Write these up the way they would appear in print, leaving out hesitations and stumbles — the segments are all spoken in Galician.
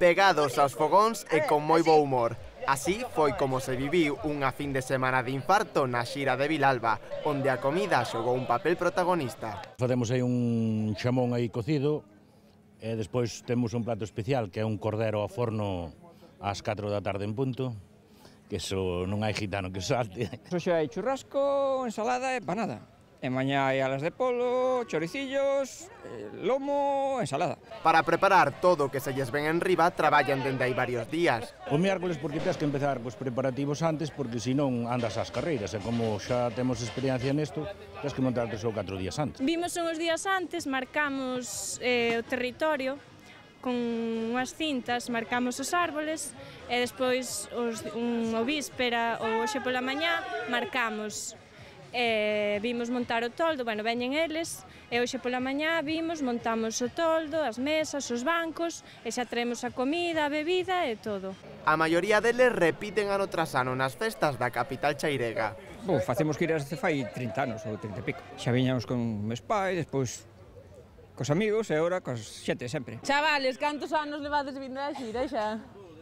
pegados aos fogóns e con moi bo humor. Así foi como se viviu unha fin de semana de infarto na xira de Vilalba, onde a comida xogou un papel protagonista. Facemos aí un xamón aí cocido e despois temos un plato especial que é un cordero ao forno ás 4 da tarde en punto, que iso non hai gitano que salte. Hoxe hai churrasco, ensalada e panada. E mañá hai alas de polo, choricillos, lomo, ensalada. Para preparar todo o que se lles ven en riba, traballan dende hai varios días. O miércoles porque tens que empezar cos preparativos antes, porque senón andas ás carreiras, e como xa temos experiencia nesto, tens que montar 3 ou 4 días antes. Vimos uns días antes, marcamos o territorio, con unhas cintas marcamos os árboles e despois o víspera ou hoxe pola mañá marcamos. Vimos montar o toldo, bueno, veñen eles, e hoxe pola mañá vimos, montamos o toldo, as mesas, os bancos, e xa traemos a comida, a bebida e todo. A maioría deles repiten ano tras ano nas festas da capital chairega. Facemos que ir desde fai 30 anos ou 30 e pico. Xa viñamos con meus pais, despois cos amigos e agora cos xente sempre. Chavales, cantos anos levades vindo a xira xa?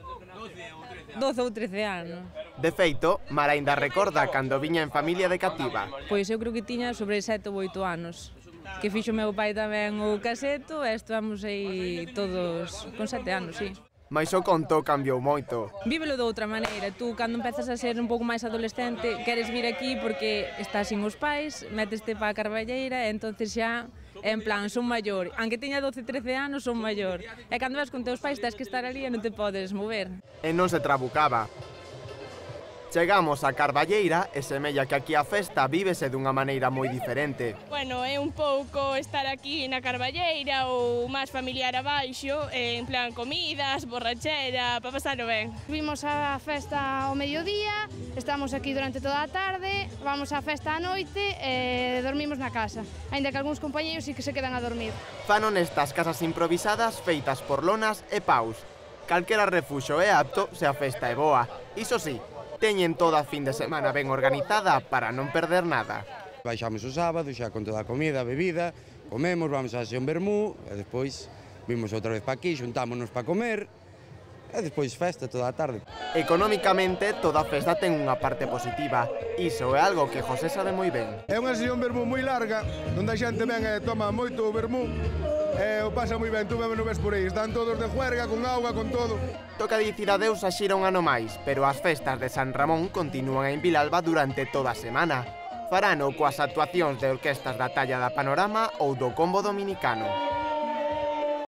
12 ou 13 anos. De feito, Mar aínda recorda cando viña en familia de cativa. Pois eu creo que tiña sobre 7 ou 8 anos. Que fixo meu pai tamén o caseto e estamos aí todos con 7 anos, sí. Mais o conto cambiou moito. Vívelo de outra maneira. Tú, cando empezas a ser un pouco máis adolescente, queres vir aquí porque estás sin os pais, meteste para a Carballeira e entonces xa, en plan, son maior. Aunque teña 12, 13 anos, son maior. E cando vas con teus pais, tens que estar ali e non te podes mover. E non se trabucaba. Chegamos a Carballeira e semella que aquí a festa vívese dunha maneira moi diferente. Bueno, é un pouco estar aquí na Carballeira ou máis familiar abaixo, en plan comidas, borrachera, para pasarlo ben. Vimos a festa ao mediodía, estamos aquí durante toda a tarde, vamos á festa á noite e dormimos na casa, aínda que algúns compañeiros sí que se quedan a dormir. Fanon estas casas improvisadas feitas por lonas e paus. Calquera refuxo é apto se a festa é boa. Iso sí, teñen toda a fin de semana ben organizada para non perder nada. Baixamos o sábado xa con toda a comida, a bebida, comemos, vamos a un vermú e despois vimos outra vez pa aquí, xuntámonos para comer e despois festa toda a tarde. Económicamente, toda a festa ten unha parte positiva. Iso é algo que José sabe moi ben. É unha sesión vermú moi larga, onde a xente ven e toma moito vermú e o pasa moi ben, tú non ves por aí, están todos de juerga, con auga, con todo. Toca dicir adeus a xira un ano máis, pero as festas de San Ramón continúan en Vilalba durante toda a semana. Farano coas actuacións de orquestas da talla da Panorama ou do Combo Dominicano.